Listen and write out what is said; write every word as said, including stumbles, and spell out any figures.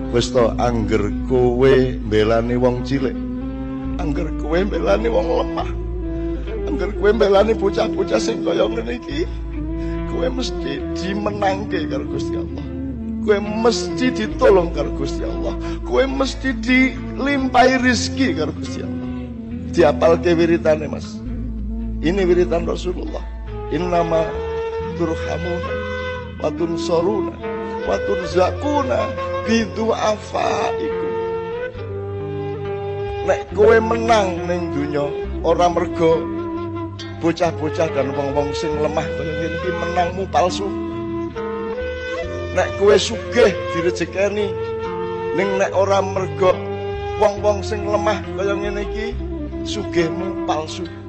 Wis to angger kowe mbelani wong cilik, angger kowe mbelani wong lemah, angger kowe mbelani bocah-bocah sing kaya ngene iki, kowe mesti dimenangke karo Gusti Allah. Kowe mesti ditolong karo Gusti Allah. Kowe mesti dilimpahi rezeki karo Gusti Allah. Diapalke wiritane, Mas. Ini wiritan Rasulullah. Innama turhamuna wa tunsoruna wa turzakuna bidu'afaikum. Nek kowe menang ning donya ora mergo bocah-bocah dan wong-wong sing lemah kaya ngene iki menangmu palsu. Nek kowe sugih direjekeni ning nek ora mergo wong-wong sing lemah kaya ngene iki sugihmu palsu.